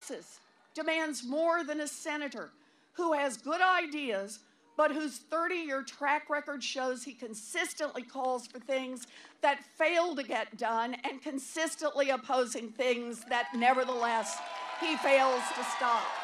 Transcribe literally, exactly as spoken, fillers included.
demands more than a senator who has good ideas, but whose thirty-year track record shows he consistently calls for things that fail to get done and consistently opposing things that nevertheless he fails to stop.